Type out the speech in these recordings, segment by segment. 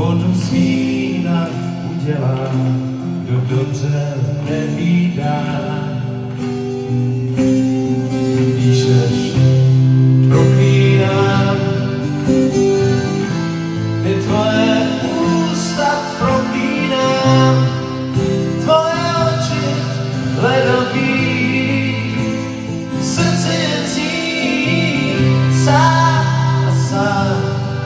vodu z vína udělá, kdo dobře nevídá. Píšeš, proklínám, ty tvoje ústa proklínám, tvoje oči ledový, srdce jecí, sám a sám.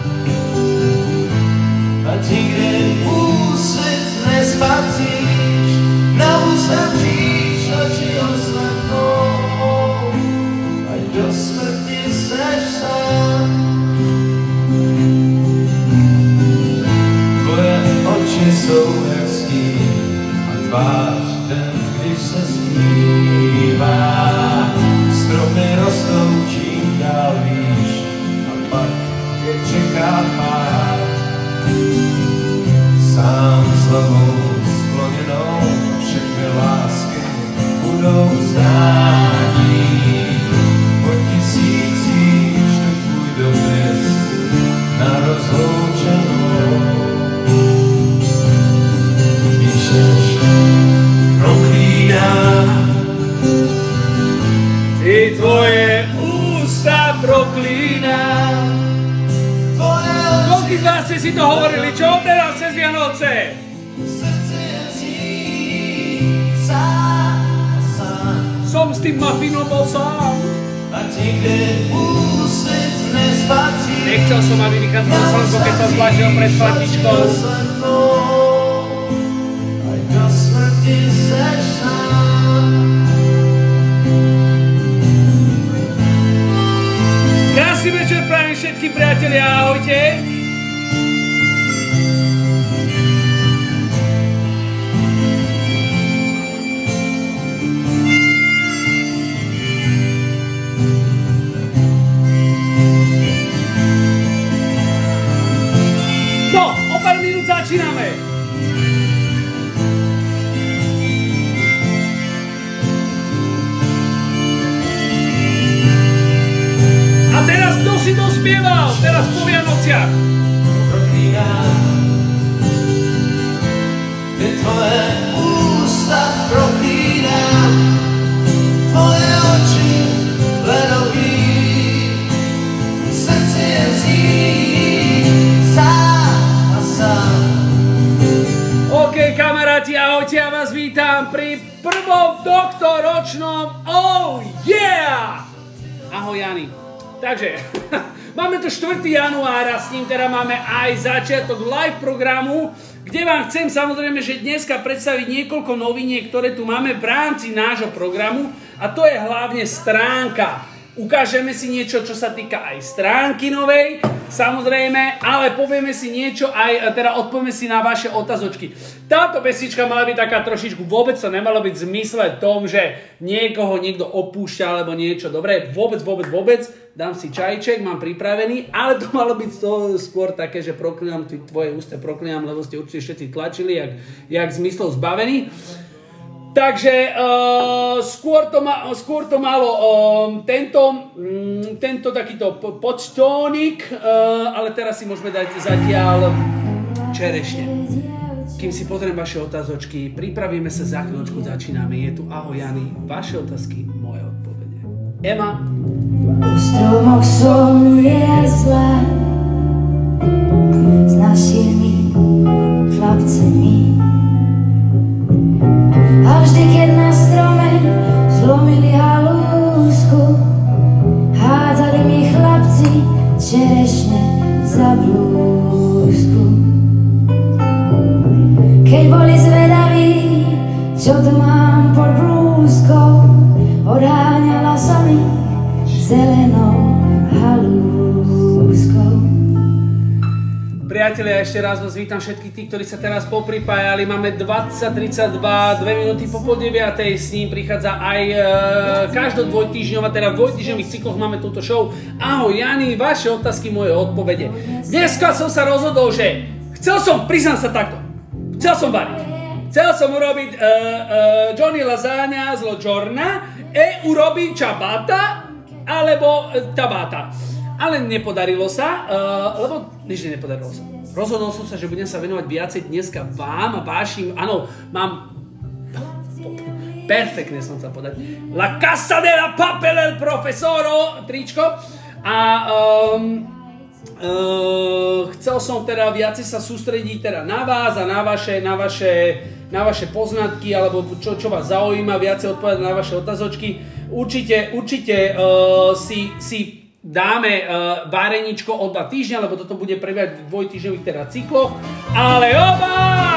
A nikde úsvit nespatříš, na ústa příš, oči oslepnou, ať do smrti seš sám. Tvoje oči jsou jak stín a tvář den, když se zpívá. Stromy rostou čím dál výš a pak je čeká pád. Sám s hlavou skloněnou všechny lásky budou zdání. Po tisících štu tvůj dopis na rozloučenou. Píšeš, proklínám, ty tvoje ústa proklínám. Koľký z vás ste si to hovorili, čo teraz cez Vianoce? Som s tým mafinom bol sám. Nechcel som, aby vychádzalo slnko, keď som tlačil pred platičkou. Krásny večer prajem všetkým priatelia, ahojte. No, o pár minút začíname. A teraz kto si to spieval? Teraz po Vianociach. Ty tvoje ústa proklínám, tvoje oči ledový, srdce jezdí sám a sám. OK, kamaráti, ahojte, ja vás vítam pri prvom tohtoročnom Oh yeah! Ahoj, Jani. Takže, máme tu 4. január a s ním teda máme aj začiatok live programu, kde vám chcem samozrejme, že dneska predstaviť niekoľko noviniek, ktoré tu máme v rámci nášho programu, a to je hlavne stránka. Ukážeme si niečo, čo sa týka aj stránky novej, samozrejme, ale povieme si niečo aj, teda odpovieme si na vaše otázočky. Táto pesnička mala byť taká trošičku, vôbec to nemalo byť v zmysle tom, že niekoho niekto opúšťa alebo niečo. Dobre, vôbec, dám si čajček, mám pripravený, ale to malo byť skôr také, že proklínam tvoje ústa, proklínam, lebo ste určite všetci tlačili, jak zmyslov zbavení. Takže skôr to malo tento takýto podtónik, ale teraz si môžeme dať zatiaľ čerešne. Kým si pozriem vaše otázočky, pripravíme sa, za chvíľočku začíname. Je tu ahoj Jani, vaše otázky, moje odpovede. Ema. U stromoch somluje zle s našimi chlapcami. A vždy, keď na strome zlomili halúsku, hádzali mi chlapci čerešne za blúzku. Keď boli zvedaví, čo tu mám pod blúzkou, odháňala sa mi zelenou halúskou. Priatelia, ešte raz vás vítam všetkých tých, ktorí sa teraz popripájali. Máme 20:32, 2 minúty po 8:30. S ním prichádza aj každá dvojtýždňová, teda v dvojtýždňových cykloch máme túto show. Ahoj Jani, vaše otázky, moje odpovede. Dneska som sa rozhodol, že priznám sa takto, chcel som variť. Chcel som urobiť Johnny Lasagna z Lo Giorna urobiť ciabatta alebo tabata. Ale nepodarilo sa, lebo nič nepodarilo sa. rozhodol som sa, že budem sa venovať viacej dneska vám a vašim, áno, mám perfektne som chcel povedať. La Casa de la Papel el Profesoro, tričko. A chcel som teda viacej sa sústrediť teda na vás a na vaše poznatky, alebo čo vás zaujíma, viacej odpovedať na vaše otázočky. Určite si dáme váreničko o 2 týždne, lebo toto bude prebiehať v dvojtýždňových teda cykloch. Ale oba!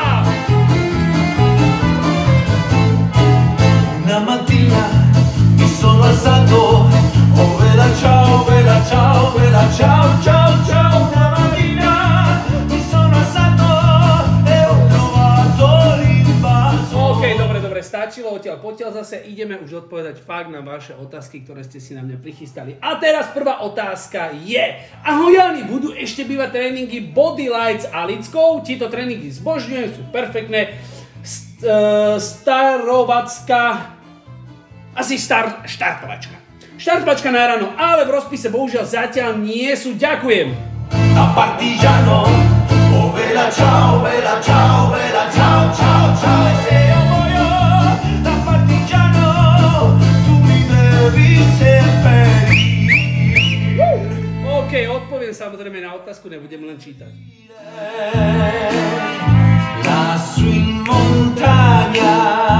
Una mattina mi sono alzato, oh vela ciao, vela ciao, vela ciao, ciao, ciao. Una mattina mi sono alzato e ho trovato l'invaso. OK, dobre, stačilo potiaľ zase ideme už odpovedať fakt na vaše otázky, ktoré ste si na mňa prichystali. A teraz prvá otázka je: ahoj Jani, budú ešte bývať tréningy Body Lights a Alickou? Títo tréningy zbožňujem, sú perfektné. Štartovačka na ráno, ale v rozpise bohužiaľ zatiaľ nie sú. Ďakujem. Da partigiano, oh vela ciao, vela ciao, vela ciao, ciao, ciao. E se io muoio da partigiano, tu mi devi seppellire. OK, odpoviem samozrejme na otázku, nebudem len čítať. Lassù in montagna.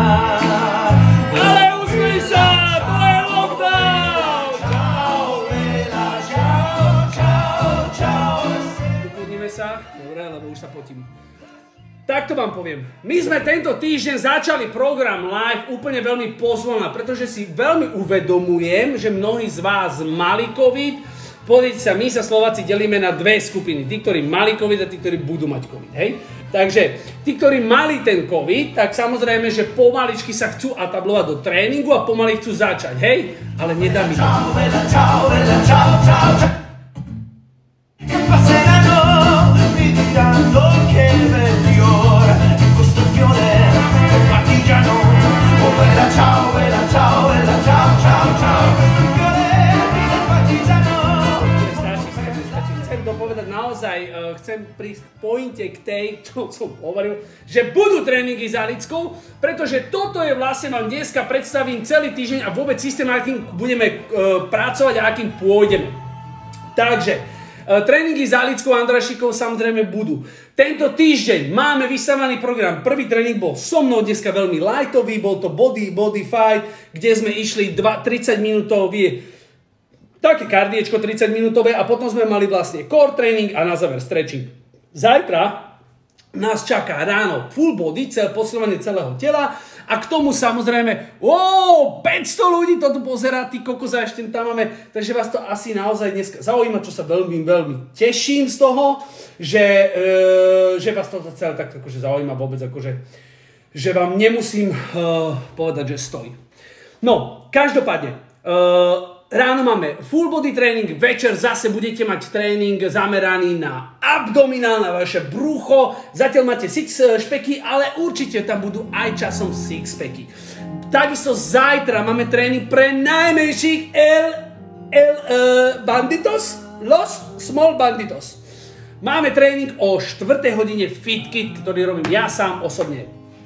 Ale usmej sa, to je lockdown! Ciao, vela, ciao, ciao, ciao. Ukludníme sa, dobre, lebo už sa potím. Takto vám poviem. My sme tento týždeň začali program live úplne veľmi pozvolna, pretože si veľmi uvedomujem, že mnohí z vás mali COVID. Pozrite sa, my sa Slováci delíme na dve skupiny. Tí, ktorí mali COVID a tí, ktorí budú mať COVID, hej? Takže tí, ktorí mali ten COVID, tak samozrejme, že pomaličky sa chcú atablovať do tréningu a pomaly chcú začať, hej? Ale nedá mi to. Ciao, bella, ciao, bella, ciao, ciao, ciao. Che passeranno, mi diranno che è miglior in questo fiore del partigiano. Oh, bella, ciao, bella, ciao, bella, ciao, ciao, ciao. Il fiore del partigiano. Chcem dopovedať naozaj, chcem prísť k pointe k tej, čo som hovoril, že budú tréningy s Alickou, pretože toto je vlastne, vám dneska predstavím celý týždeň a vôbec systém, akým budeme pracovať a akým pôjdeme. Takže, tréningy s Alickou a Andrašikou samozrejme budú. Tento týždeň máme vystavaný program. Prvý tréning bol so mnou dneska veľmi lightový, bol to body fight, kde sme išli 30 minútový také kardiečko 30 minútové a potom sme mali vlastne core training a na záver stretching. Zajtra nás čaká ráno full body, posilovanie celého tela a k tomu samozrejme 500 ľudí to tu pozerá, ty kokos, a ešte tam máme, takže vás to asi naozaj dneska zaujíma, čo sa veľmi, veľmi teším z toho, že vás to celé tak akože zaujíma vôbec, akože, že vám nemusím povedať, že stojí. No, každopádne, ráno máme full body tréning, večer zase budete mať tréning zameraný na abdominál, na vaše brucho. Zatiaľ máte six špeky, ale určite tam budú aj časom six packy. Takisto zajtra máme tréning pre najmenších banditos, los small banditos. Máme tréning o 4. hodine Fit Kit, ktorý robím ja sám osobne.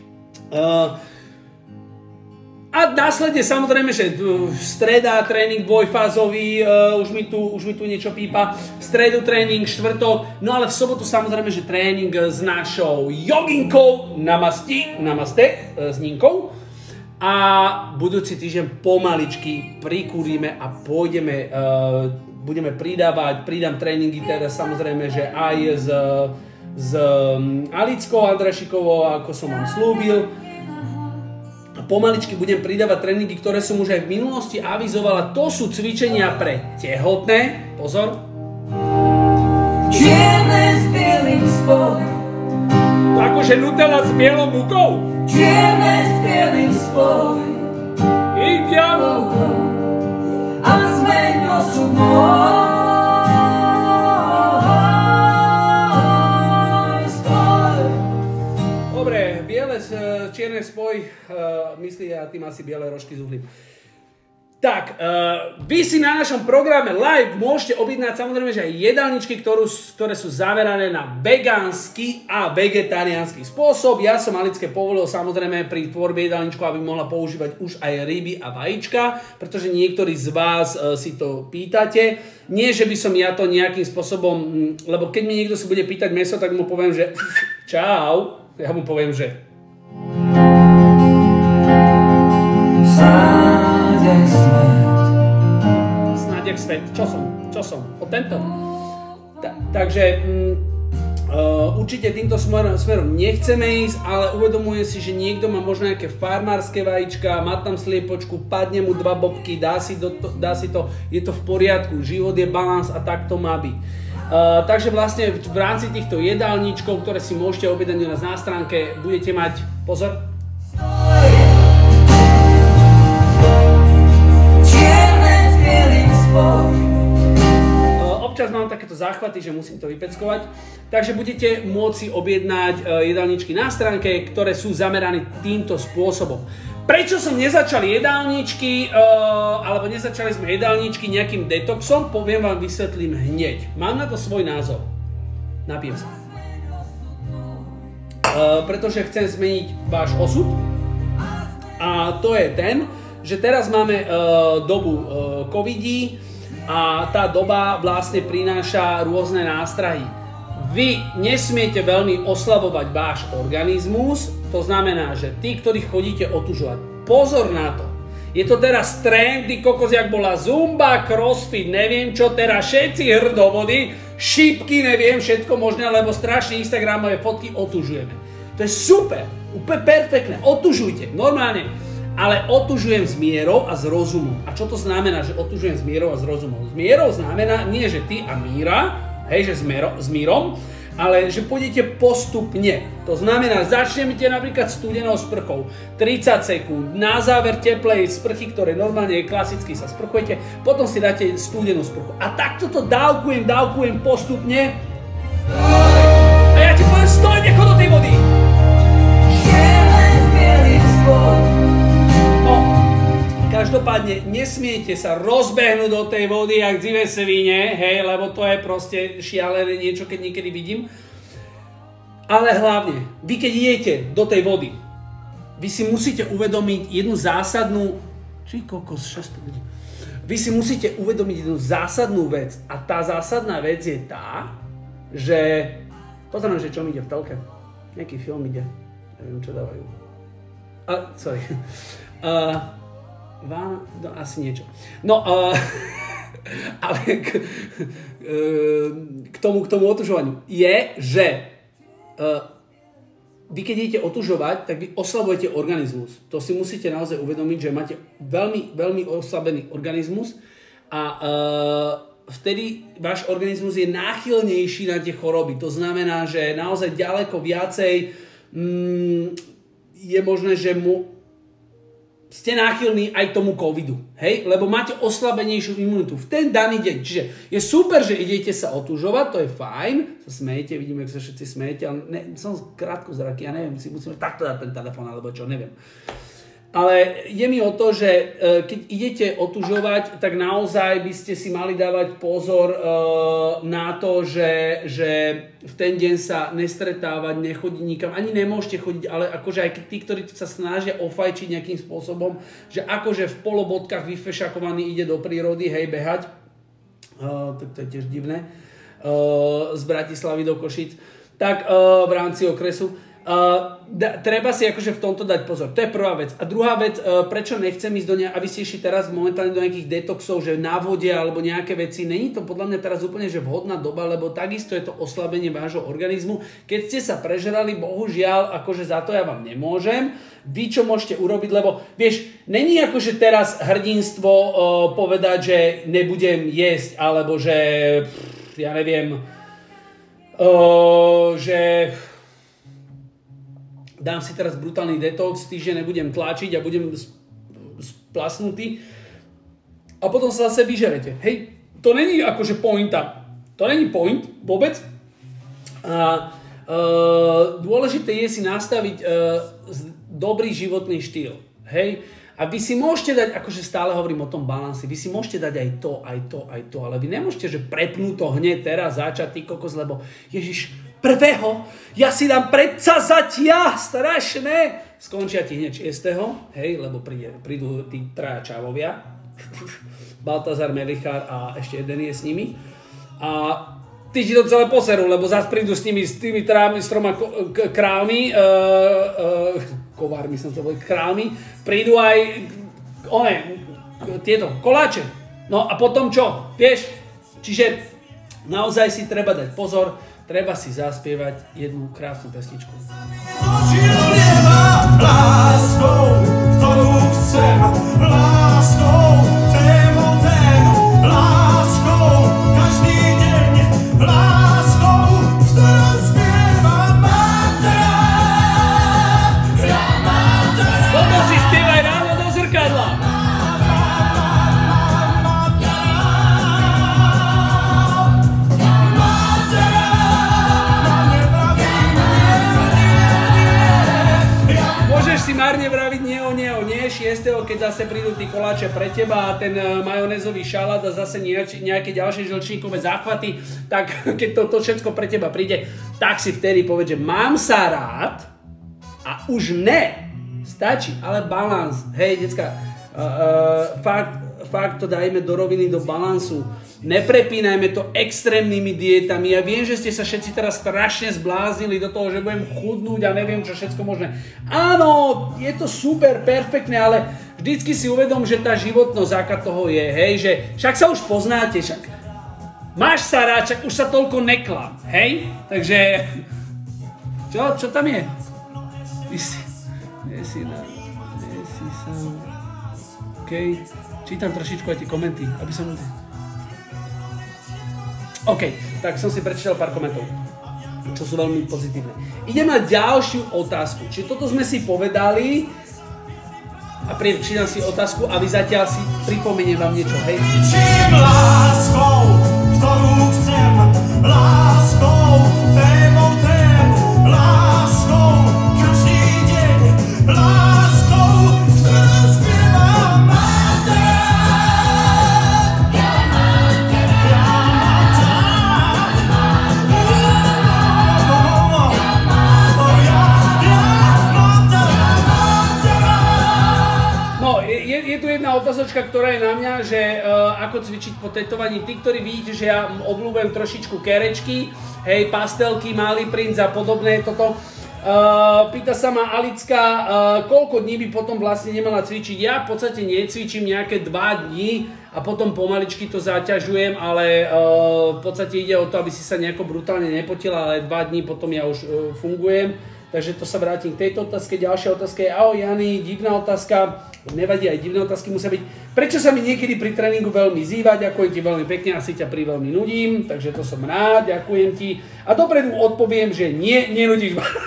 A následne samozrejme, že streda tréning dvojfázový, už mi tu niečo pípa, v stredu tréning, štvrtok, no ale v sobotu samozrejme, že tréning s našou joginkou Namaste s Ninkou. A budúci týždeň pomaličky prikúrime a pôjdeme, budeme pridám tréningy teda samozrejme, že aj s Alickou Andrašikovou, ako som vám slúbil. Pomaličky budem pridávať tréningy, ktoré som už aj v minulosti avizovala. To sú cvičenia pre tehotné. Pozor. Čierne s bielým spoj. To akože Nutella s bielou múkou. Čierne s bielým spoj. Indian. A zmeň osud môj. Čierne spoj, myslí a tým asi biele rožky z uhlím. Tak, vy si na našom programe live môžete objednať samozrejme, že aj jedálničky, ktoré sú zamerané na vegánsky a vegetariánsky spôsob. Ja som Aličke povolil samozrejme pri tvorbe jedálničku, aby mohla používať už aj ryby a vajíčka, pretože niektorí z vás si to pýtate. Nie, že by som ja to nejakým spôsobom, lebo keď mi niekto si bude pýtať mäso, tak mu poviem, že čau, ja mu poviem, že snáď svet. Čo som? O tento? Takže určite týmto smerom nechceme ísť, ale uvedomuje si, že niekto má možno nejaké farmárske vajíčka, má tam sliepočku, padne mu 2 bobky, dá si to, je to v poriadku, život je balans a tak to má byť. Takže vlastne v rámci týchto jedálničkov, ktoré si môžete objednať u nás na stránke, budete mať, pozor, občas mám takéto záchvaty, že musím to vypeckovať. Takže budete môcť si objednať jedálničky na stránke, ktoré sú zamerané týmto spôsobom. Prečo som nezačal jedálničky, alebo nezačali sme jedálničky nejakým detoxom, poviem vám, vysvetlím hneď. Mám na to svoj názor. Napijem sa. Pretože chcem zmeniť váš osud. A to je ten, že teraz máme dobu covidí a tá doba vlastne prináša rôzne nástrahy. Vy nesmiete veľmi oslabovať váš organizmus, to znamená, že tí, ktorí chodíte otužovať, pozor na to. Je to teraz trend, kokos, jak bola zumba, crossfit, neviem čo, teraz všetci hrdovody, šípky, neviem, všetko možné, lebo strašne instagramové fotky otužujeme. To je super, úplne perfektné, otužujte, normálne. Ale otužujem s mierou a s rozumom. A čo to znamená, že otužujem s mierou a s rozumom? S mierou znamená nie, že ty a Míra, hej, že s Mírom, ale že pôjdete postupne. To znamená, začnete napríklad studenou sprchou, 30 sekúnd, na záver teplej sprchy, ktoré normálne klasicky sa sprchujete, potom si dáte studenú sprchu. A takto to dávkujem postupne. A ja ti poviem, stoj, nechod do tej vody! Každopádne nesmiete sa rozbehnúť do tej vody jak dzivé svíne, hej, lebo to je proste šialené niečo, keď niekedy vidím. Ale hlavne, vy keď idete do tej vody, vy si musíte uvedomiť jednu zásadnú... Vy si musíte uvedomiť jednu zásadnú vec. A tá zásadná vec je tá, že... Pozriem, že čo mi ide v telke. Nejaký film ide. Neviem, čo dávajú. Sorry. Asi niečo. No, ale k tomu otužovaniu je, že vy keď idete otužovať, tak vy oslabujete organizmus. To si musíte naozaj uvedomiť, že máte veľmi, veľmi oslabený organizmus a vtedy váš organizmus je náchylnejší na tie choroby. To znamená, že naozaj ďaleko viacej je možné, že ste náchylní aj tomu covidu, hej? Lebo máte oslabenejšiu imunitu v ten daný deň. Čiže je super, že idete sa otužovať, to je fajn, sa smejete, vidíme, ako sa všetci smejete, ale som krátkozraký, ja neviem, si musíme takto dať ten telefón, alebo čo, neviem. Ale je mi o to, že keď idete otužovať, tak naozaj by ste si mali dávať pozor na to, že v ten deň sa nestretávať, nechodiť nikam, ani nemôžete chodiť, ale akože aj tí, ktorí sa snažia ofajčiť nejakým spôsobom, že akože v polobodkách vyfešakovaný ide do prírody, hej, behať, tak to je tiež divné, z Bratislavy do Košic, tak v rámci okresu. Treba si akože v tomto dať pozor. To je prvá vec. A druhá vec, prečo nechcem ísť aby ste išli teraz momentálne do nejakých detoxov, že na vode alebo nejaké veci. Není to podľa mňa teraz úplne že vhodná doba, lebo takisto je to oslabenie vášho organizmu. Keď ste sa prežrali, bohužiaľ, akože za to ja vám nemôžem. Vy čo môžete urobiť, lebo vieš, není akože teraz hrdinstvo povedať, že nebudem jesť, alebo že ja neviem, že dám si teraz brutálny detox, týždeň nebudem tlačiť a budem splasnutý a potom sa zase vyžerete. Hej, to není akože pointa. To není point vôbec. A dôležité je si nastaviť dobrý životný štýl. Hej, A vy si môžete dať, akože stále hovorím o tom balansi, vy si môžete dať aj to, ale vy nemôžete, že prepnú to hneď teraz začať, ty kokos, lebo Ježiš, prvého, ja si dám predsazatia, strašné. Skončia ti hneď 6. Hej, lebo prídu tí traja čávovia, Baltazar, Melichár a ešte jeden je s nimi. A ty ti to celé poserú, lebo zase prídu s tými troma králmi, kovármi som to boli, králmi, prídu aj tieto koláče. No a potom čo? Vieš? Čiže naozaj si treba dať pozor, treba si zaspievať jednu krásnu pesničku. Láskou, ktorú chcem, láskou, láskou, každý deň, láskou, v ktorom spievam mantra. Toto si spievaj ráno do zrkadla. Môžeš si márne vraviť nie, 6. keď zase prídu tí koláče pre teba a ten majonézový šalát a zase nejaké ďalšie žlčníkové záchvaty, tak keď to všetko pre teba príde, tak si vtedy povedz, že mám sa rád a už ne, stačí, ale balans, hej, decka, fakt to dajme do roviny, do balansu. Neprepínajme to extrémnymi dietami. Ja viem, že ste sa všetci teraz strašne zbláznili do toho, že budem chudnúť a neviem čo všetko možné. Áno, je to super, perfektné, ale vždycky si uvedom, že tá životnosť aká toho je, hej, že však sa už poznáte, však máš sa rád, však už sa toľko neklam, hej? Takže, čo tam je? Kde si sám. OK, čítam trošičku aj tie komenty, aby som... OK, tak som si prečítal pár komentov, čo sú veľmi pozitívne. Idem na ďalšiu otázku. Čiže toto sme si povedali a prečítam si otázku a vy zatiaľ si pripomeniem vám niečo, hej? Čím láskou, ktorú chcem, láskou, láskou, každý deň, láskou, ktorú spievam mantra. Je tu jedna otázočka, ktorá je na mňa, že ako cvičiť po tetovaní. Tí, ktorí vidíte, že ja obľúbujem trošičku kerečky, hej, pastelky, malý princ a podobné toto. Pýta sa ma Alicka, koľko dní by potom vlastne nemala cvičiť. Ja v podstate necvičím nejaké 2 dní a potom pomaličky to zaťažujem, ale v podstate ide o to, aby si sa nejako brutálne nepotila, ale 2 dní potom ja už fungujem. Takže to sa vrátim k tejto otázke. Ďalšia otázka je, ahoj Jani, divná otázka. Nevadí, aj divné otázky musia byť. Prečo sa mi niekedy pri tréningu veľmi zýva? Ďakujem ti veľmi pekne, asi ťa pri veľmi nudím, takže to som rád, ďakujem ti. A dopredu odpoviem, že nie, nenudíš ma.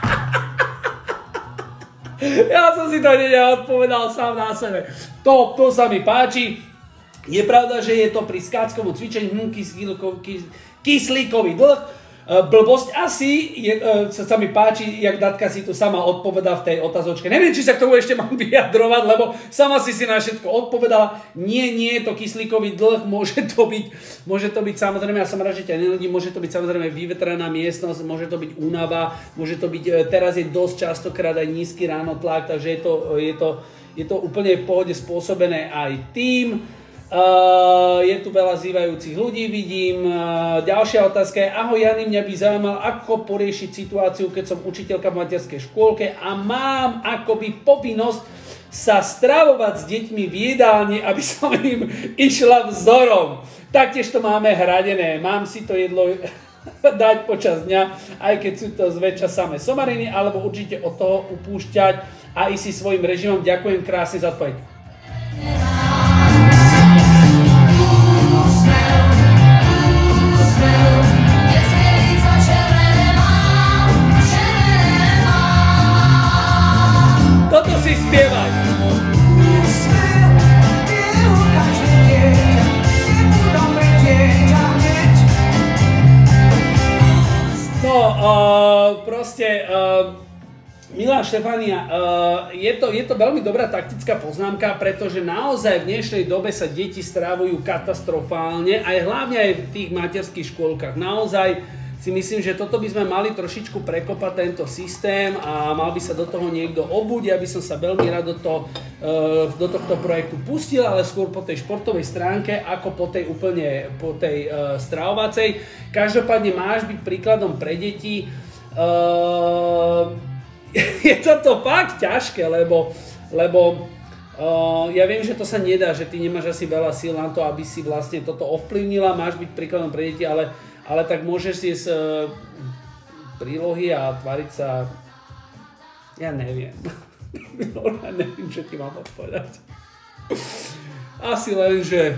Ja som si to neodpovedal sám na sebe. To sa mi páči. Je pravda, že je to pri skáckovom cvičení kyslíkový dlh. Blbosť asi, sa mi páči, jak Datka si tu sama odpovedá v tej otázočke. Neviem, či sa k tomu ešte mám vyjadrovať, lebo sama si na všetko odpovedala. Nie, je to kyslíkový dlh, môže to byť samozrejme, ja som rád, že ťa nenudím, môže to byť samozrejme vyvetrená miestnosť, môže to byť únava, môže to byť, teraz je dosť častokrát aj nízky ránotlak, takže je to úplne v pohode spôsobené aj tým. Je tu veľa zývajúcich ľudí, vidím. Ďalšia otázka je, ahoj Jani, mňa by zaujímal, ako poriešiť situáciu, keď som učiteľka v materskej škôlke a mám akoby povinnosť sa stravovať s deťmi v jedálni, aby som im išla vzorom. Taktiež to máme hradené, mám si to jedlo dať počas dňa, aj keď sú to zväčša samé somariny, alebo určite od toho upúšťať a ísť si svojím režimom. Ďakujem krásne za odpoveď. Toto si spievaj. No, proste, Milá Štefania, je to veľmi dobrá taktická poznámka, pretože naozaj v dnešnej dobe sa deti strávujú katastrofálne, aj hlavne aj v tých materských škôlkach. Naozaj si myslím, že toto by sme mali trošičku prekopať tento systém a mal by sa do toho niekto obuť. Ja by som sa veľmi rád do tohto projektu pustil, ale skôr po tej športovej stránke, ako po tej stravovacej. Každopádne máš byť príkladom pre deti. Je to fakt ťažké, lebo ja viem, že to sa nedá, že ty nemáš asi veľa síl na to, aby si vlastne toto ovplyvnila, máš byť príkladom pre deti, ale tak môžeš jesť prílohy a tvariť sa, ja neviem, ja neviem, čo ti mám odpovedať. Asi len, že...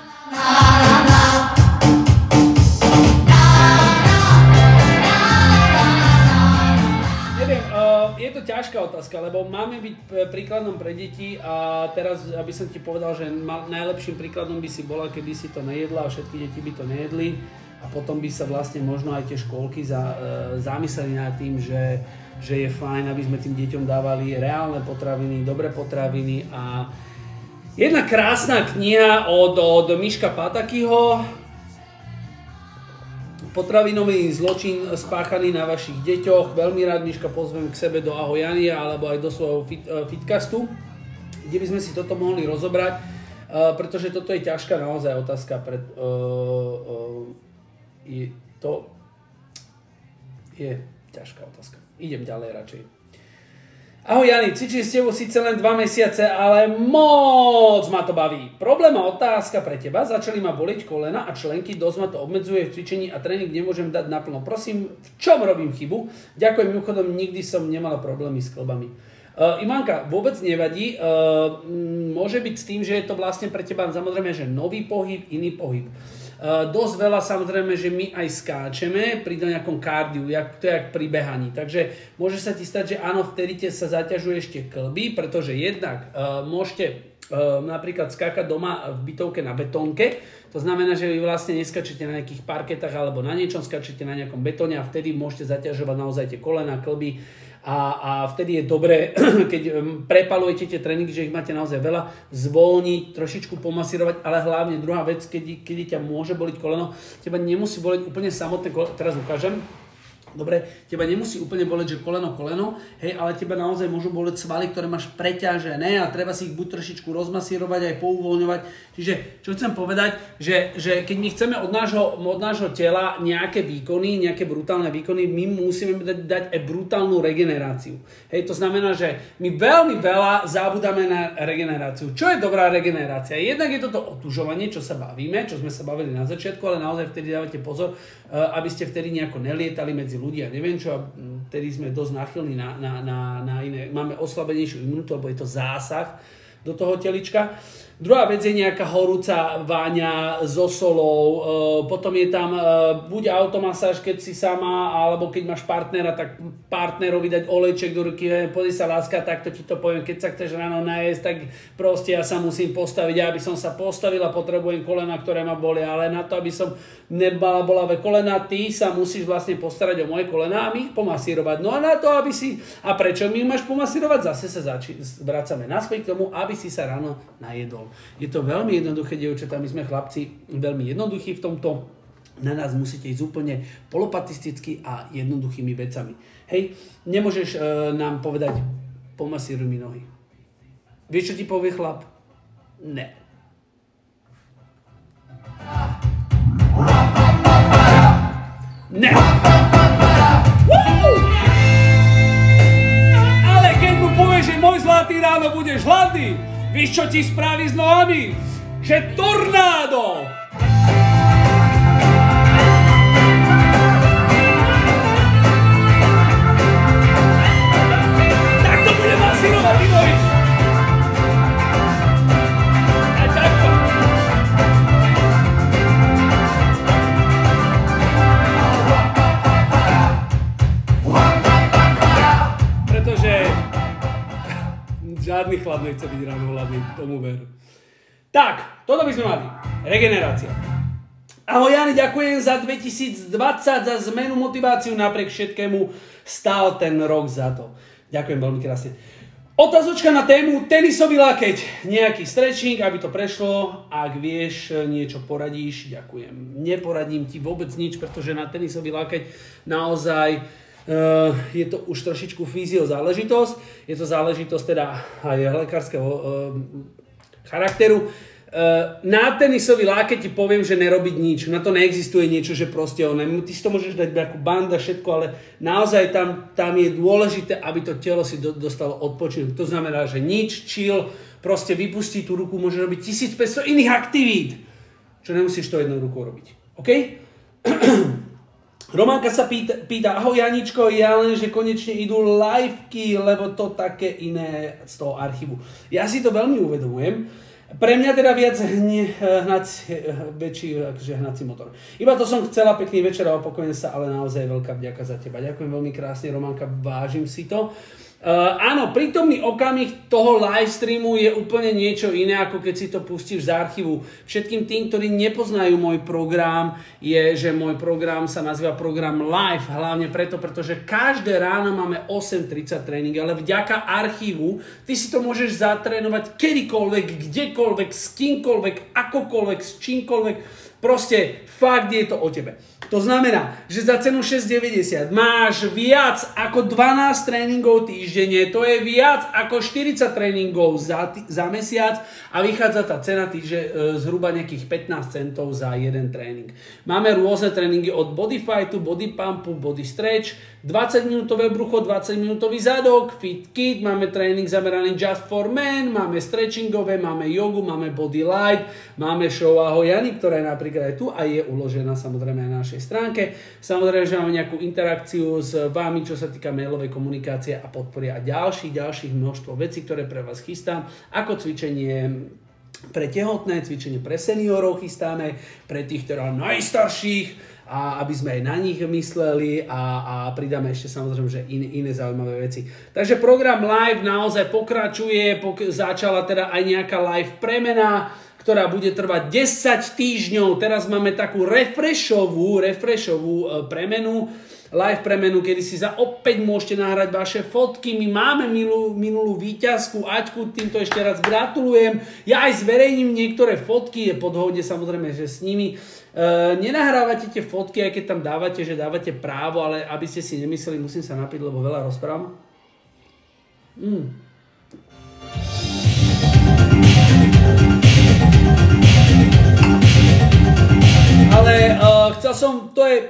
Je to ťažká otázka, lebo máme byť príkladom pre deti a teraz, aby som ti povedal, že najlepším príkladom by si bola, keby si to nejedla a všetky deti by to nejedli a potom by sa vlastne možno aj tie škôlky zamysleli nad tým, že je fajn, aby sme tým deťom dávali reálne potraviny, dobré potraviny a jedna krásna kniha od Miška Patakyho, Potravinový zločin spáchaný na vašich deťoch. Veľmi rád Miška pozvem k sebe do Ahoj Jania alebo aj do svojho fitcastu, kde by sme si toto mohli rozobrať, pretože toto je ťažká naozaj otázka. To je ťažká otázka. Idem ďalej radšej. Ahoj Jani, cvičím s tebou síce len 2 mesiace, ale moc ma to baví. Problém a otázka pre teba, začali ma boleť kolena a členky, dosť ma to obmedzuje v cvičení a tréning nemôžem dať naplno. Prosím, v čom robím chybu? Ďakujem, mimochodom, nikdy som nemala problémy s klbami. Ivanka, vôbec nevadí, môže byť s tým, že je to vlastne pre teba samozrejme, že nový pohyb, iný pohyb. Dosť veľa samozrejme, že my aj skáčeme pri nejakom kardiu, to je jak pri behaní. Takže môže sa ti stať, že áno, vtedy sa zaťažuje ešte klby, pretože jednak môžete napríklad skákať doma v bytovke na betónke. To znamená, že vy vlastne neskačete na nejakých parketách alebo na niečom, skačete na nejakom betóne a vtedy môžete zaťažovať naozaj tie kolena, klby. A vtedy je dobré, keď prepalujete tie tréningy, že ich máte naozaj veľa, zvolniť, trošičku pomasírovať, ale hlavne druhá vec, keď ťa môže boliť koleno, teba nemusí boleť úplne samotné koleno, teraz ukážem. Dobre, teba nemusí úplne boleť, že koleno, hej, ale teba naozaj môžu boleť svaly, ktoré máš preťažené a treba si ich buď trošičku rozmasírovať, aj pouvoľňovať. Čiže, čo chcem povedať, že keď my chceme od nášho tela nejaké výkony, nejaké brutálne výkony, my musíme dať aj brutálnu regeneráciu. Hej, to znamená, že my veľmi veľa zabudáme na regeneráciu. Čo je dobrá regenerácia? Jednak je toto otužovanie, čo sa bavíme, čo sme sa bavili na začiatku, ale naozaj vtedy dávate pozor, aby ste vtedy nejako nelietali medzi ľudia, neviem čo, a vtedy sme dosť náchylní na iné, máme oslabenejšiu imunitu, lebo je to zásah do toho telička. Druhá vec je nejaká horúca váňa so solou, potom je tam buď automasáž, keď si sama, alebo keď máš partnera, tak partnerovi dať olejček do ruky, pozri sa láska, takto ti to poviem, keď sa chceš ráno najesť, tak proste ja sa musím postaviť, aby som sa postavila, potrebujem kolena, ktoré ma bolia, ale na to, aby som nebala bolavé kolena, ty sa musíš vlastne postarať o moje kolena a my ich pomasírovať. No a na to, aby si, a prečo mi máš pomasírovať? Zase sa vracame naspäť k tomu, aby si sa ráno najedol. Je to veľmi jednoduché, dievčatá, my sme chlapci veľmi jednoduchí v tomto. Na nás musíte ísť úplne polopatisticky a jednoduchými vecami. Hej, nemôžeš nám povedať, pomasíruj mi nohy. Vieš, čo ti povie chlap? Ne. Ne. Ale keď mu povieš, že môj zlatý ráno budeš hladný, víš, čo ti spraví s nohami? Že tornádo! Tak to bude masírovať, ty nohy! Aj takto. Pretože žiadny chlap nechce byť ráno hladný, tomu ver. Tak, toto by sme mali. Regenerácia. Ahoj Jani, ďakujem za 2020, za zmenu motiváciu, napriek všetkému stál ten rok za to. Ďakujem veľmi krásne. Otázočka na tému tenisový lakeť. Nejaký stretching, aby to prešlo. Ak vieš, niečo poradíš, ďakujem. Neporadím ti vôbec nič, pretože na tenisový lakeť naozaj je to už trošičku fyzio záležitosť. Je to záležitosť teda aj lekárskeho charakteru. Na tenisový lákeť ti poviem, že nerobiť nič. Na to neexistuje niečo, že proste ty si to môžeš dať ako banda, všetko, ale naozaj tam je dôležité, aby to telo si dostalo odpočinúť. To znamená, že nič, chill, proste vypustí tú ruku, môžeš robiť 1500 iných aktivít, čo nemusíš to jednou rukou robiť. OK? Románka sa pýta, ahoj Janičko, ja len, že konečne idú liveky, lebo to také iné z toho archívu. Ja si to veľmi uvedomujem. Pre mňa teda viac väčší hnací motor. Iba to som chcela, pekný večer a opakujem sa, ale naozaj veľká vďaka za teba. Ďakujem veľmi krásne, Románka, vážim si to. Áno, prítomný okamih toho live streamu je úplne niečo iné, ako keď si to pustíš z archívu. Všetkým tým, ktorí nepoznajú môj program, je, že môj program sa nazýva program live, hlavne preto, pretože každé ráno máme 8:30 tréning, ale vďaka archívu ty si to môžeš zatrénovať kedykoľvek, kdekoľvek, s kýmkoľvek, akokoľvek, s čímkoľvek. Proste fakt je to o tebe. To znamená, že za cenu 6,90 máš viac ako 12 tréningov týždenne, to je viac ako 40 tréningov za mesiac a vychádza tá cena zhruba nejakých 15 centov za jeden tréning. Máme rôzne tréningy od body fightu, body pumpu, body stretch, 20 minútové brucho, 20 minútový zadok, fit kit, máme tréning zameraný just for men, máme stretchingové, máme jogu, máme body light, máme show Ahoj Jani, ktorá je napríklad aj tu a je uložená samozrejme na našej stránke. Samozrejme, že máme nejakú interakciu s vami, čo sa týka mailovej komunikácie a podpory a ďalších množstvo vecí, ktoré pre vás chystám, ako cvičenie pre tehotné, cvičenie pre seniorov chystáme, pre tých teda najstarších, a aby sme aj na nich mysleli a pridáme ešte samozrejme, že iné zaujímavé veci. Takže program live naozaj pokračuje, začala teda aj nejaká live premena, ktorá bude trvať 10 týždňov. Teraz máme takú refreshovú premenu, live premenu, kedy si opäť môžete nahrať vaše fotky. My máme minulú víťazku Aťku, týmto ešte raz gratulujem. Ja aj zverejním niektoré fotky, je po dohode samozrejme, že s nimi. Nenahrávate tie fotky, aj keď tam dávate, že dávate právo, ale aby ste si nemysleli, musím sa napiť, lebo veľa rozprávam. Ale chcel som, to je...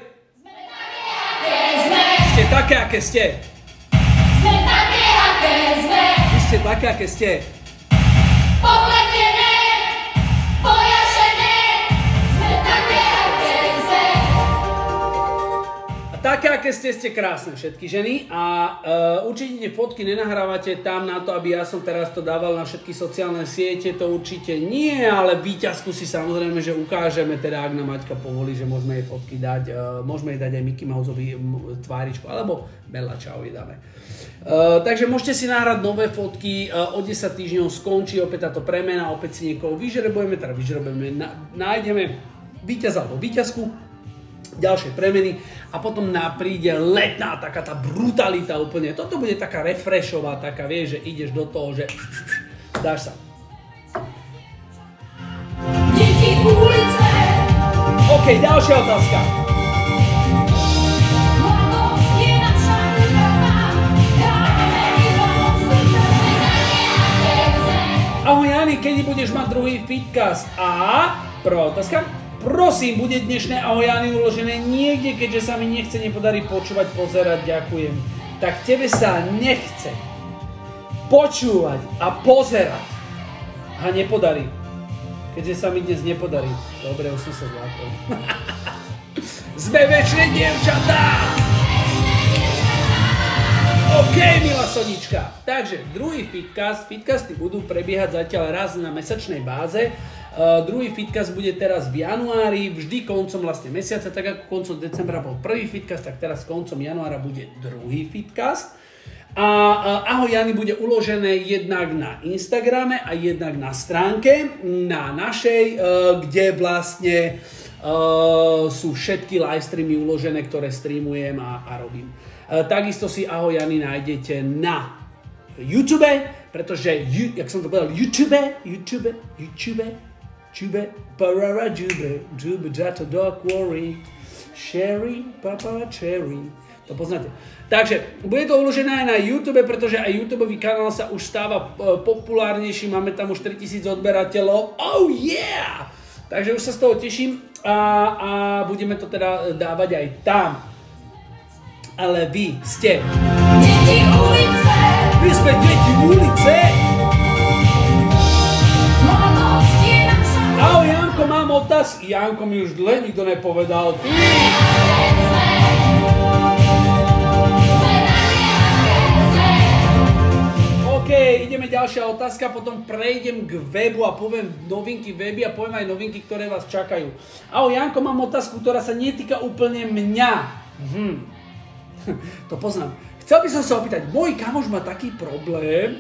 Ste také, aké ste. Sme také, aké sme. Vy ste také, aké ste. Popletené, pojašené. Sme také, aké sme. A také, aké ste krásne všetky ženy. A určite tie fotky nenahrávate tam na to, aby ja som teraz to dával na všetky sociálne siete. To určite nie, ale víťazku si samozrejme, že ukážeme, teda ak nám Maťka povolí, že môžeme jej fotky dať. Môžeme jej dať aj Mickey Mouseovi tváričku, alebo Bella Ciao jej dáme. Takže môžete si nahrať nové fotky, o 10 týždňov skončí opäť táto premena, opäť si niekoho vyžrebujeme, nájdeme víťaza alebo víťazku, ďalšie premeny a potom príde letná taká tá brutalita úplne. Toto bude taká refreshová, taká, vieš, že ideš do toho, že dáš sa. Deti ulice. OK, ďalšia otázka. Mladosť je naša útrata. Hráme iba o srdce. Sme také, aké sme. Ahoj Jani, kedy budeš mať druhý fitcast? A prvá otázka. Prosím, bude dnešné Ahoj Jani uložené niekde, keďže sa mi nepodarí počúvať, pozerať, ďakujem. Tak tebe sa nechce počúvať a pozerať a nepodarí. Keďže sa mi dnes nepodarí. Dobre, už som sa zlákol. Sme večné dievčatá! OK, milá Sonička. Takže druhý fitcasty budú prebiehať zatiaľ raz na mesačnej báze. Druhý fitcast bude teraz v januári, vždy koncom vlastne mesiaca, tak ako koncom decembra bol prvý fitcast, tak teraz koncom januára bude druhý fitcast. A Ahoj Jani bude uložené jednak na Instagrame a jednak na stránke, na našej, kde vlastne sú všetky live streamy uložené, ktoré streamujem a robím. Takisto si Ahoj Jany nájdete na YouTube, pretože, jak som to povedal, YouTube, parara jube, jato dog worry, Sherry, papa cherry. To poznáte. Takže bude to uložené aj na YouTube, pretože aj YouTubeový kanál sa už stáva populárnejší, máme tam už 3000 odberateľov. Oh yeah! Takže už sa z toho teším a budeme to teda dávať aj tam. Ale vy ste... Deti ulice, Vy sme deti ulice! mladosť je naša. Ahoj Janko, mám otázky. Janko mi už dlho nikto nepovedal. Ty! OK, ideme ďalšia otázka, potom prejdem k webu a poviem novinky weby a poviem aj novinky, ktoré vás čakajú. Ahoj Janko, mám otázku, ktorá sa netýka úplne mňa. To poznám. Chcel by som sa opýtať, môj kamoš má taký problém.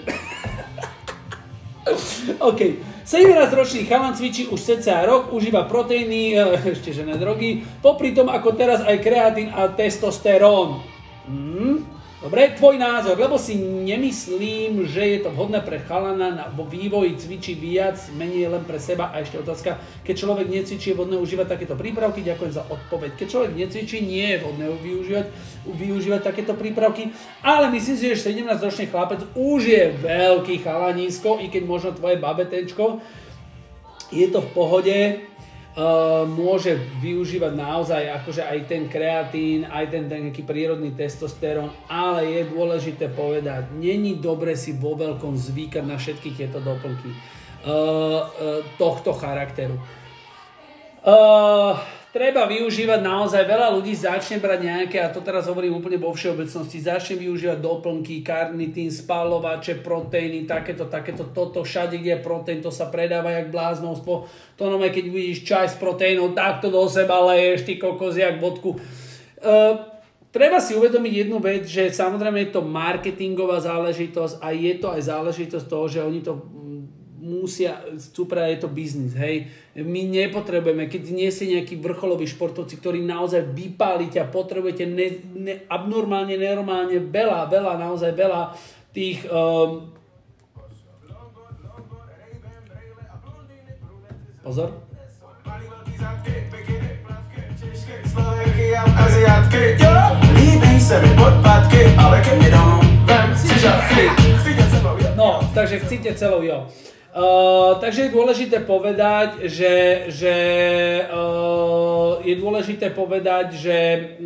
OK, 17-ročný chalan cvičí už cca rok, užíva proteíny, ešte žené drogy, popri tom ako teraz aj kreatín a testosterón. Dobre, tvoj názor, lebo si nemyslím, že je to vhodné pre chalana vo vývoji cvičí viac, menej len pre seba. A ešte otázka, keď človek necvičí, je vhodné užívať takéto prípravky? Ďakujem za odpoveď. Keď človek necvičí, nie je vhodné využívať takéto prípravky, ale myslím si, že 17-ročný chlapec už je veľký chalanísko, i keď možno tvoje babetečko, je to v pohode. Môže využívať naozaj akože aj ten kreatín, aj ten nejaký prírodný testosterón, ale je dôležité povedať, není dobre si vo veľkom zvykať na všetky tieto doplnky tohto charakteru. Treba využívať naozaj, veľa ľudí začne brať nejaké, a to teraz hovorím úplne vo všeobecnosti, začne využívať doplnky, karnitín, spalovače, proteíny, takéto, toto, všade, kde je proteín, to sa predáva jak bláznostvo. To nové, keď vidíš čaj s proteínom, tak to do seba leješ, ty kokos, jak vodku. Treba si uvedomiť jednu vec, že samozrejme je to marketingová záležitosť a je to aj záležitosť toho, že oni to musia, super, je to biznis, hej. My nepotrebujeme, keď nie ste nejakí vrcholoví športovci, ktorí naozaj vypálite a potrebujete abnormálne, nenormálne veľa, naozaj veľa tých pozor. No, takže chcíte celou, jo. Takže je dôležité povedať, že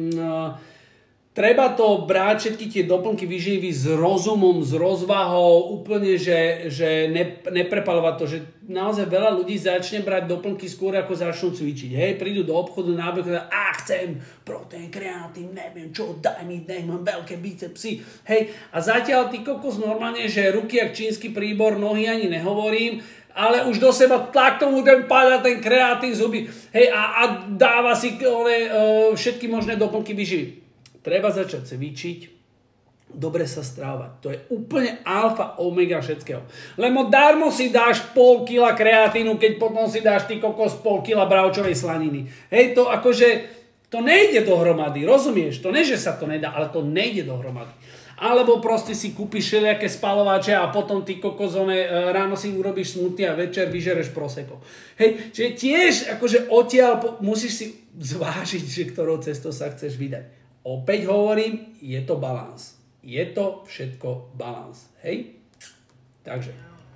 treba to brať všetky tie doplnky výživy s rozumom, s rozvahou, úplne, že neprepalovať to, že naozaj veľa ľudí začne brať doplnky skôr ako začnú cvičiť. Hej, prídu do obchodu napríklad a chcem proteín, kreatín, neviem čo, daj mi, mám veľké bicepsy. Hej, a zatiaľ ty kokos normálne, že ruky jak čínsky príbor, nohy ani nehovorím, ale už do seba tlak tomu ten páda ten kreatín zuby. Hej, a dáva si všetky možné doplnky výživy. Treba začať cvičiť, dobre sa strávať. To je úplne alfa, omega všetkého. Lebo darmo si dáš pol kila kreatínu, keď potom si dáš ty kokos pol kila bravčovej slaniny. Hej, to akože, to nejde dohromady, rozumieš? To nie, že sa to nedá, ale to nejde dohromady. Alebo proste si kúpiš všelijaké spalovače a potom ty kokosone ráno si urobíš smoothie a večer vyžereš prosecco. Hej, čiže tiež akože odtiaľ musíš si zvážiť, že ktorou cestou sa chceš vydať. Opäť hovorím, je to balans. Je to všetko balans. Hej? Takže.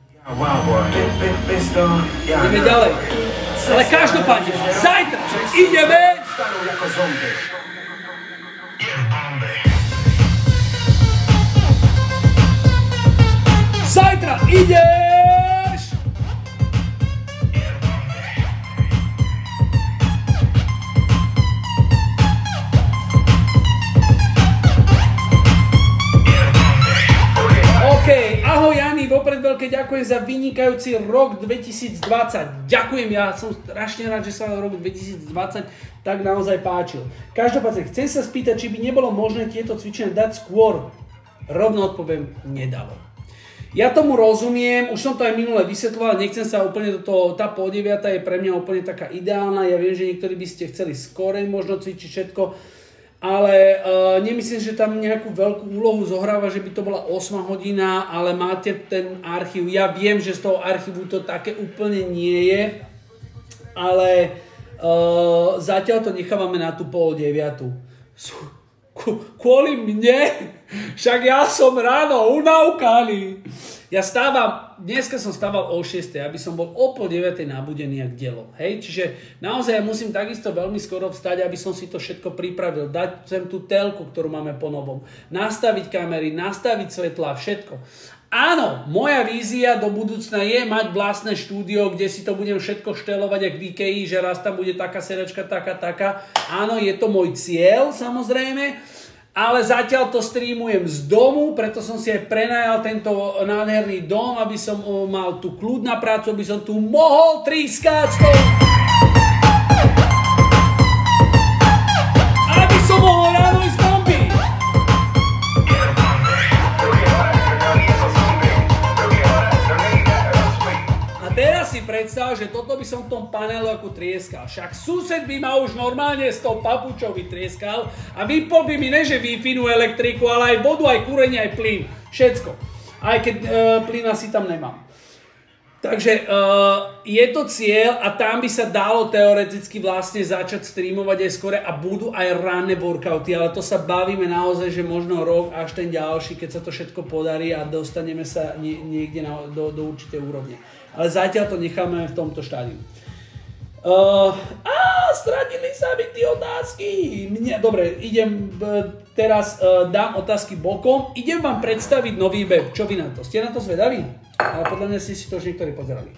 Ideme ďalej. Ale každopádne, zajtra ideme. Zajtra ideš. OK, ahoj Jany, vopred veľké ďakujem za vynikajúci rok 2020. Ďakujem, ja som strašne rád, že sa rok 2020 tak naozaj páčil. Každopádne, chcem sa spýtať, či by nebolo možné tieto cvičenia dať skôr. Rovno odpoviem, nedalo. Ja tomu rozumiem, už som to aj minule vysvetľoval, nechcem sa úplne do toho, tá pol 9 je pre mňa úplne taká ideálna, ja viem, že niektorí by ste chceli skorej možno cvičiť všetko, ale nemyslím, že tam nejakú veľkú úlohu zohráva, že by to bola 8 hodina, ale máte ten archív. Ja viem, že z toho archívu to také úplne nie je, ale zatiaľ to nechávame na tú 8:30. Kvôli mne? Však ja som ráno unaukaný. Dneska som stával o 6, aby som bol o 8:30 nabudený jak dielo. Hej, čiže naozaj ja musím takisto veľmi skoro vstať, aby som si to všetko pripravil. Dať sem tú telku, ktorú máme po novom. Nastaviť kamery, nastaviť svetlá, všetko. Áno, moja vízia do budúcna je mať vlastné štúdio, kde si to budem všetko štelovať jak v IKEA, že raz tam bude taká sedačka, taká. Áno, je to môj cieľ, samozrejme. Ale zatiaľ to streamujem z domu, preto som si aj prenajal tento nádherný dom, aby som mal tu kľud na prácu, aby som tu mohol trískať. Aby som mohol ráno ísť bomby. A teraz si predstav, že toto by som v tom panelu ako trieskal. Však sused by ma už normálne s tou papučou vytrieskal a vypol by mi neže Wi-Fi, elektriku, ale aj vodu, aj kúrenie, aj plyn. Všetko. Aj keď plyn asi tam nemám. Takže je to cieľ a tam by sa dalo teoreticky vlastne začať streamovať aj skore a budú aj ranné workouty, ale to sa bavíme naozaj, že možno rok až ten ďalší, keď sa to všetko podarí a dostaneme sa niekde do určitej úrovne. Ale zatiaľ to necháme v tomto štádiu. Stratili sa mi tie otázky. Dobre, idem teraz, dám otázky bokom. Idem vám predstaviť nový web. Čo vy na to? Ste na to zvedaví? Ale podľa mňa si to už niektorí pozerali.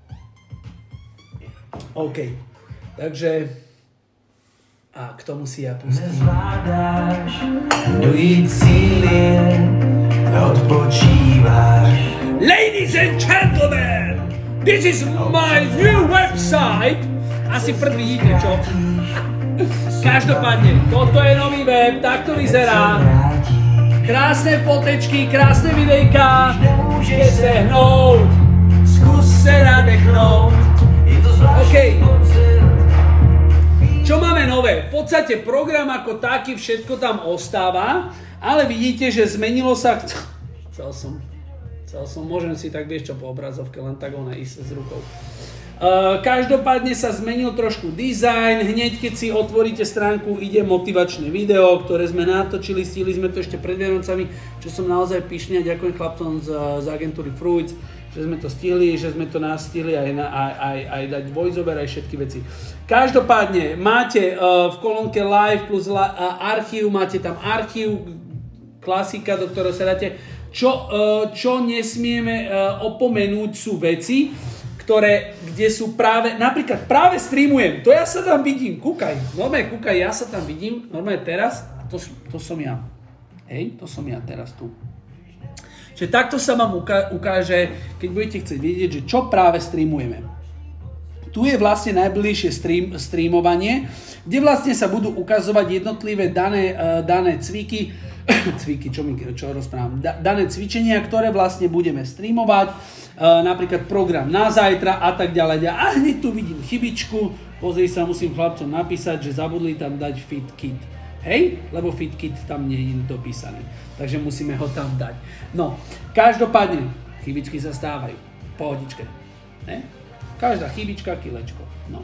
OK. Takže... A k tomu si ja pustím. Nezvládáš dojít síly, odpočíváš. Ladies and gentlemen, this is my new website. Asi prvý vidíte, čo? Každopádne, toto je nový web, tak to vyzerá. Krásne fotečky, krásne videjka. Môžete sehnúť, skús se nadechnúť. OK. Čo máme nové? V podstate program ako taký, všetko tam ostáva, ale vidíte, že zmenilo sa... Chcel som, môžem si tak, vieš čo, po obrazovke, len tak ona ísť s rukou. Každopádne sa zmenil trošku dizajn, hneď keď si otvoríte stránku, ide motivačné video, ktoré sme natočili, stihli sme to ešte pred Vianocami, čo som naozaj pyšný a ďakujem chlapcom z agentúry Fruits, že sme to stihli, že sme to nastihli aj dať voiceover, aj všetky veci. Každopádne máte v kolónke live plus archív, máte tam archív, klasika, do ktorého sa dáte. Čo nesmieme opomenúť sú veci, kde sú práve, napríklad práve streamujem, to ja sa tam vidím, kúkaj, ja sa tam vidím, normálne teraz, to som ja, hej, to som ja teraz tu. Čiže takto sa vám ukáže, keď budete chcieť vedieť, že čo práve streamujeme. Tu je vlastne najbližšie streamovanie, kde vlastne sa budú ukazovať jednotlivé dané cviky, čo rozprávam, dané cvičenia, ktoré vlastne budeme streamovať, napríklad program na zajtra a tak ďalej. A hneď tu vidím chybičku, pozri sa, musím chlapcom napísať, že zabudli tam dať fit kit. Hej? Lebo fit kit tam nie je dopísaný. Takže musíme ho tam dať. No, každopádne, chybičky sa stávajú. Pohodičke. Ne? Každá chybička, kilečko. No.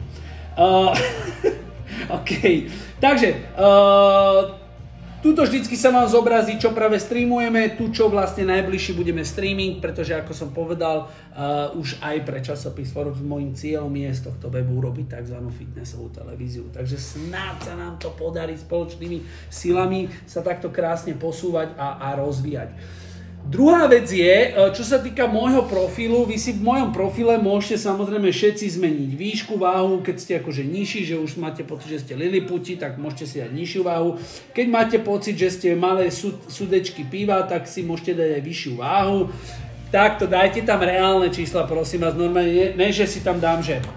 OK. Takže, tuto vždycky sa vám zobrazí, čo práve streamujeme, tu čo vlastne najbližšie budeme streaming, pretože ako som povedal, už aj pre časopis Forbes môjim cieľom je z tohto webu urobiť tzv. Fitnessovú televíziu. Takže snáď sa nám to podarí spoločnými silami sa takto krásne posúvať a rozvíjať. Druhá vec je, čo sa týka môjho profilu, vy si v mojom profile môžete samozrejme všetci zmeniť výšku, váhu, keď ste akože nižší, že už máte pocit, že ste liliputi, tak môžete si dať nižšiu váhu. Keď máte pocit, že ste malé sudečky piva, tak si môžete dať aj vyššiu váhu. Takto dajte tam reálne čísla, prosím vás, normálne, ne že si tam dám, že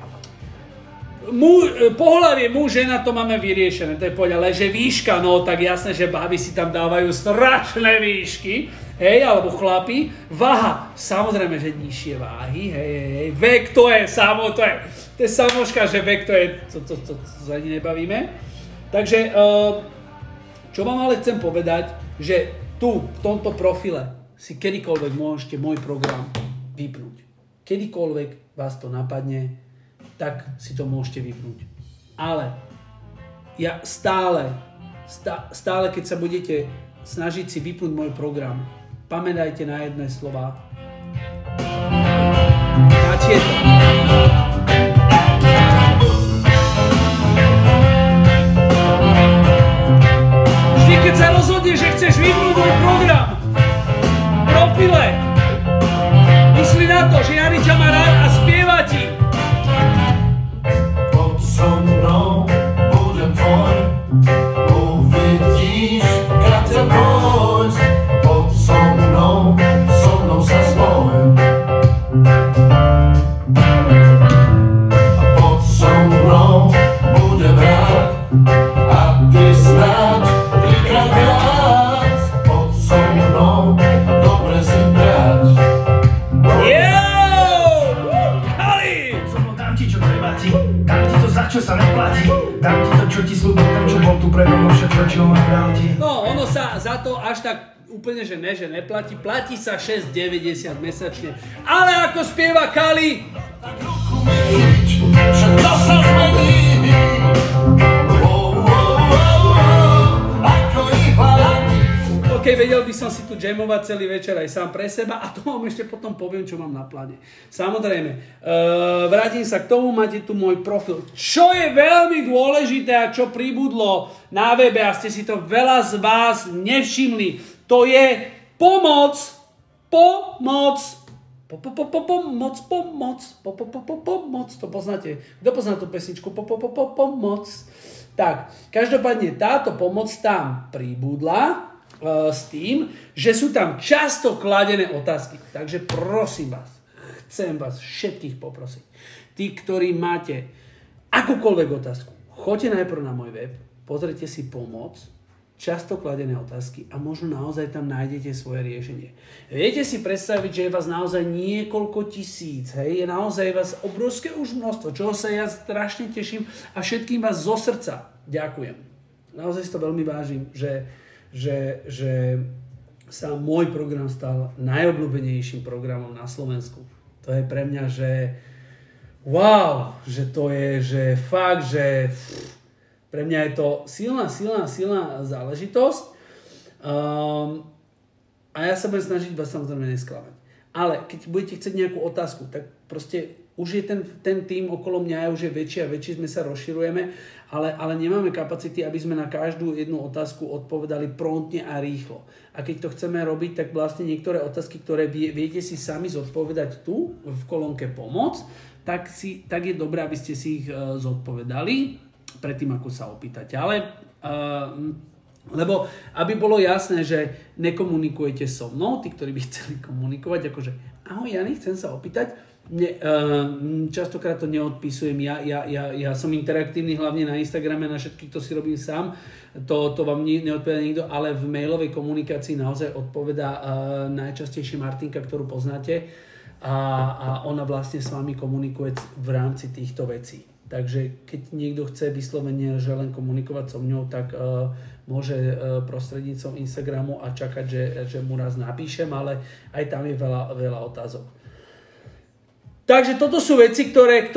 pohlavie muž, žena, to máme vyriešené, to je poď, ale že výška, no tak jasné, že báby si tam dávajú strašné výšky, hej, alebo chlapi, váha, samozrejme, že nižšie váhy, hej, vek to je samoška, že vek to je, to sa ani nebavíme, takže Čo vám ale chcem povedať, že tu, v tomto profile, si kedykoľvek môžete môj program vypnúť. Kedykoľvek vás to napadne, tak si to môžete vypnúť. Ale ja stále, keď sa budete snažiť si vypnúť môj program, pamätajte na jedné slova. Na tieto. Vždy, keď sa rozhodneš, že chceš vypnúť môj program, profile, myslí na to, že Jani ťa má rád a spieva ti. Pod so mnou budem tvoj, uvidíš, kam chcem pôjsť. Pod so mnou sa spoj. Pod so mnou budem rád, a ty snáď trikrát viac. Pod so mnou dobre si brať. Kali! Dám ti, čo treba ti, dám ti to, za čo sa neplatí. Dám ti to, čo ti slúbil ten, čo bol tu predo mnou, všetko, čo on dal ti. No, ono sa za to až tak úplne, že ne, že neplatí. Platí sa 6,90 mesačne. Ale ako spieva Kali, Všetko sa zmení. Ako iba OK, vedel by som si tu jamovať celý večer aj sám pre seba a to vám ešte potom poviem, čo mám na pláne. Samozrejme, vrátim sa k tomu, máte tu môj profil. Čo je veľmi dôležité a čo pribudlo na webe a ste si to veľa z vás nevšimli, to je pomoc. To poznáte. Kto pozná tú pesničku? Pomoc. Tak, každopádne táto pomoc tam pribudla s tým, že sú tam často kladené otázky. Takže prosím vás, chcem vás všetkých poprosiť. Tí, ktorí máte akúkoľvek otázku, choďte najprv na môj web, pozrite si pomoc, často kladené otázky a možno naozaj tam nájdete svoje riešenie. Viete si predstaviť, že je vás naozaj niekoľko tisíc, hej? Je naozaj vás obrovské už množstvo, čoho sa ja strašne teším a všetkým vás zo srdca ďakujem. Naozaj si to veľmi vážim, že sa môj program stal najobľúbenejším programom na Slovensku. To je pre mňa, že wow, že to je, že fakt, že pre mňa je to silná záležitosť a ja sa budem snažiť vás samozrejme nesklamať. Ale keď budete chcieť nejakú otázku, tak proste už je ten tým okolo mňa už je väčší a väčší, sme sa rozširujeme, ale nemáme kapacity, aby sme na každú jednu otázku odpovedali promptne a rýchlo. A keď to chceme robiť, tak vlastne niektoré otázky, ktoré viete si sami zodpovedať tu v kolónke pomoc, tak je dobré, aby ste si ich zodpovedali predtým, ako sa opýtate. Lebo aby bolo jasné, že nekomunikujete so mnou, tí, ktorí by chceli komunikovať, akože ahoj Jani, chcem sa opýtať. Častokrát to neodpisujem, ja som interaktívny hlavne na Instagrame, na všetkých to si robím sám, to vám neodpovedá nikto, ale v mailovej komunikácii naozaj odpovedá najčastejšie Martinka, ktorú poznáte a ona vlastne s vami komunikuje v rámci týchto vecí. Takže keď niekto chce vyslovene, že len komunikovať so mňou, tak môže prostredníctvom Instagramu a čakať, že mu raz napíšem, ale aj tam je veľa otázok. Takže toto sú veci,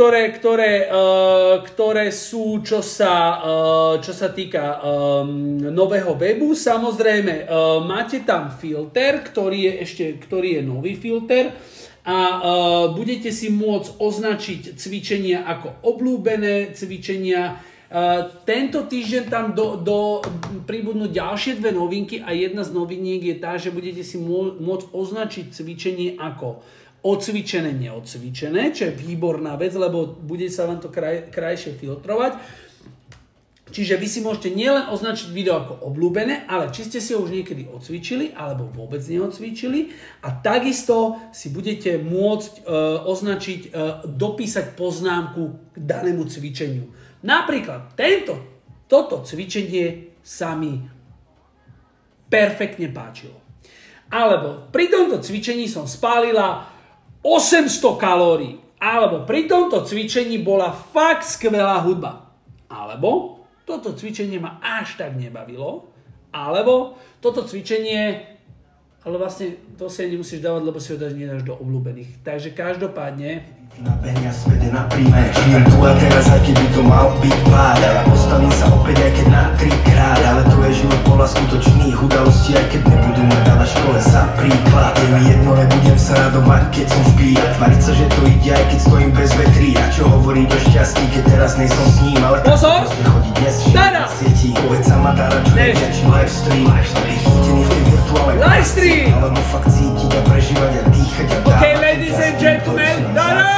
ktoré sú, čo sa týka nového webu. Samozrejme, máte tam filter, ktorý je nový filter a budete si môcť označiť cvičenia ako obľúbené cvičenia. Tento týždeň tam pribudnú ďalšie dve novinky a jedna z noviniek je tá, že budete si môcť označiť cvičenie ako odcvičené, neodcvičené, čo je výborná vec, lebo bude sa vám to krajšie filtrovať. Čiže vy si môžete nielen označiť video ako obľúbené, ale či ste si ho už niekedy odcvičili, alebo vôbec neodcvičili. A takisto si budete môcť označiť, dopísať poznámku k danému cvičeniu. Napríklad toto cvičenie sa mi perfektne páčilo. Alebo pri tomto cvičení som spálila 800 kalórií. Alebo pri tomto cvičení bola fakt skvelá hudba. Alebo toto cvičenie ma až tak nebavilo, Alebo toto cvičenie, ale vlastne to si nemusíš dávať, lebo si ho nedáš do obľúbených. Takže každopádne... Nabehňa späť na príjme, žijem tu a teraz, aj keby to mal byť pád. A ja postavím sa opäť, aj keď na 3-krát. Ale to je život podľa skutočných udalostí, aj keď nebudú ma dávať škole za príklad. Je mi jedno, nebudem sa radovať, keď som v klí. A tvariť sa, že to ide, aj keď stojím bez vetrí. A čo hovoriť o šťastí, keď teraz nejsom s ním. Ale pozor! Chodí dnes na sieti, povedz sa ma dára, čo je či livestream. Je chytený v tej virtuálnej livestream! Alebo fakt cítiť a prežívať a dýchať a OK, ladies and gentlemen, Dara!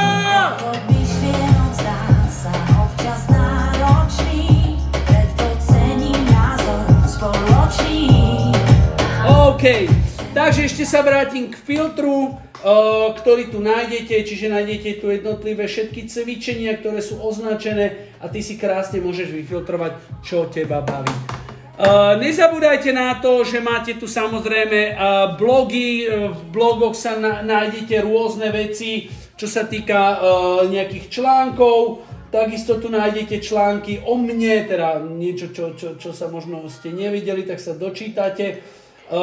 OK, takže ešte sa vrátim k filtru, ktorý tu nájdete, čiže nájdete tu jednotlivé všetky cvičenia, ktoré sú označené a ty si krásne môžeš vyfiltrovať, čo teba baví. Nezabúdajte na to, že máte tu samozrejme blogy, v blogoch sa nájdete rôzne veci, čo sa týka nejakých článkov, takisto tu nájdete články o mne, teda niečo, čo sa možno ste nevideli, tak sa dočítate.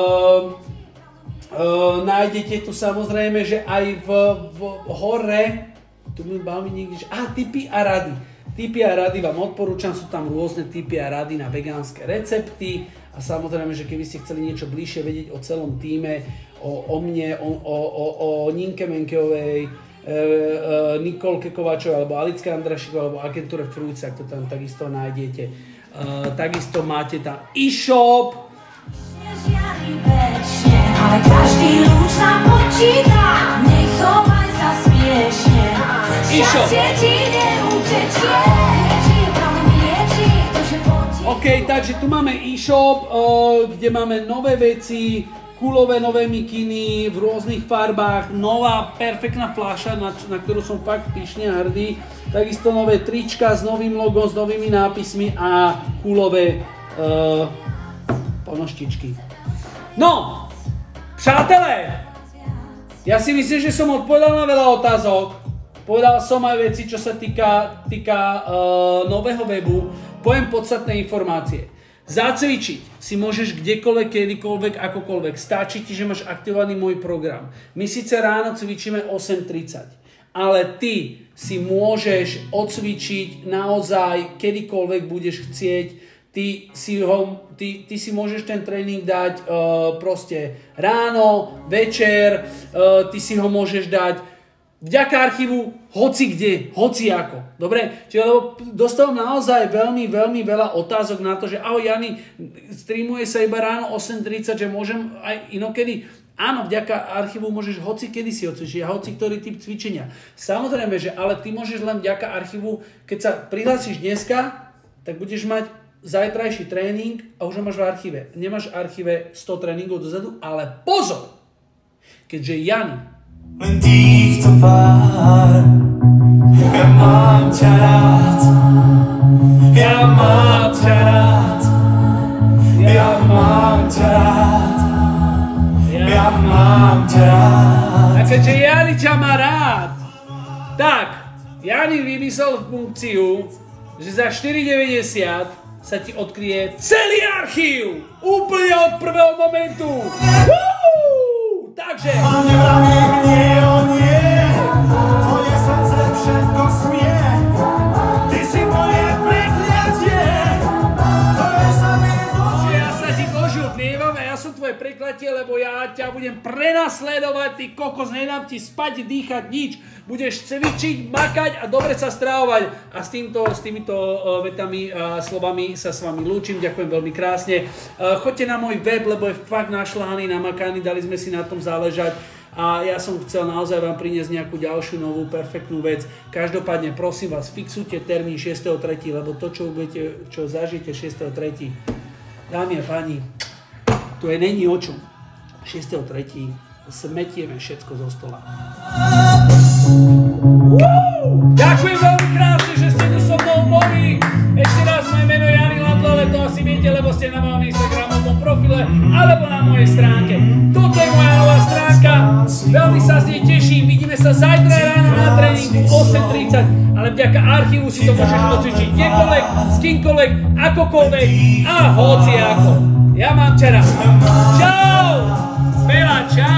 Nájdete tu samozrejme, že aj v hore, tu mi baví niekde, že tipy a rady. Tipy a rady vám odporúčam, sú tam rôzne tipy a rady na vegánske recepty a samozrejme, že keby ste chceli niečo bližšie vedieť o celom tíme, o mne, o Ninke Menkeovej, Nikolke Kovačovej alebo Alicke Andrašikovej alebo agentúre Fruits, ak to tam takisto nájdete. Takisto máte tam e-shop. Ale každý lúč sa počíta, nechovaj sa smiešne. Šťastie ti neutečie, OK, takže tu máme e-shop, kde máme nové veci, kulové nové mikiny v rôznych farbách, nová perfektná fľaša, na ktorú som fakt pyšne hrdý, takisto nové trička s novým logom, s novými nápismi a kulové ponoštičky. No, přátelé, ja si myslím, že som odpovedal na veľa otázok. Povedal som aj veci, čo sa týka nového webu. Poviem podstatné informácie. Zacvičiť si môžeš kdekoľvek, kedykoľvek, akokoľvek. Stačí ti, že máš aktivovaný môj program. My síce ráno cvičíme 8:30, ale ty si môžeš odcvičiť naozaj kedykoľvek budeš chcieť. Ty si môžeš ten tréning dať proste ráno, večer, ty si ho môžeš dať vďaka archívu hoci kde, hoci ako. Dobre? Čiže lebo dostávam naozaj veľmi, veľmi veľa otázok na to, že ahoj Jani, streamuje sa iba ráno 8:30, že môžem aj inokedy. Áno, vďaka archívu môžeš hoci kedy si odcvičiť a hoci ktorý typ cvičenia. Samozrejme, že ale ty môžeš len vďaka archívu, keď sa prihlásiš dneska, tak budeš mať zajtrajší tréning a už ho máš v archíve. Nemáš v archíve 100 tréningov dozadu, ale pozor! Keďže Jani len týchto pár, ja mám ťa rád, ja mám ťa rád, ja mám ťa rád, ja mám ťa rád. A keďže Jani ťa má rád, tak Jani vymyslel funkciu, že za 4,90 sa ti odkryje celý archív! Úplne od prvého momentu! Takže... A nevraví nie, o nie, tvoje srdce všetko smie. Ty si moje prekliatie, ktoré sa mi boží. Ja sa ti kožu odlievam a ja som tvoje prekliatie, lebo ja ťa budem prenasledovať, ty kokos, nedám ti spať, dýchať, nič. Budeš cvičiť, makať a dobre sa stravovať. A s týmito vetami a slovami sa s vami lúčim. Ďakujem veľmi krásne. Choďte na môj web, lebo je fakt našľahaný, namakaný, dali sme si na tom záležať. A ja som chcel naozaj vám priniesť nejakú ďalšiu novú perfektnú vec. Každopádne prosím vás, fixujte termín 6.3., lebo to, čo zažijete 6.3., dámy a páni, to je není o čom. 6.3. smetieme všetko zo stola. Ďakujem veľmi krásne, že ste tu so mnou boli. Ešte raz, moje meno je Jani Landl, ale to asi viete, lebo ste na mojom Instagramovom profile alebo na mojej stránke. Toto je moja nová stránka. Veľmi sa z nej teším. Vidíme sa zajtra ráno na tréningu 8:30, ale vďaka archívu si to môžeš odcvičiť kdekoľvek, s kýmkoľvek, akokoľvek a hociako. Ja mám ťa rád. Čau! Bela, čau!